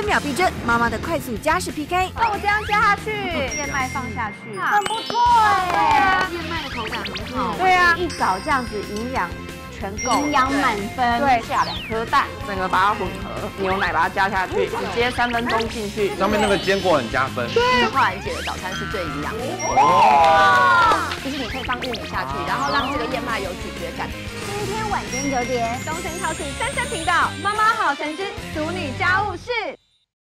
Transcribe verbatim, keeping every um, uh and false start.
分秒必争，妈妈的快速加式 P K。 那我这样加下去，燕麦放下去， 很不错哎。燕麦的口感很好。 对啊，一早这样子营养全够， 营养满分。 对，下两颗蛋，整个把它混合，牛奶把它加下去，直接三分钟进去。 上面那个坚果很加分。 对，浩然姐的早餐是最营养的。哦。就是你可以放玉米下去，然后让这个燕麦有咀嚼感。今天晚间九点， 东森超市三三频道，妈妈好神之俗女家务事。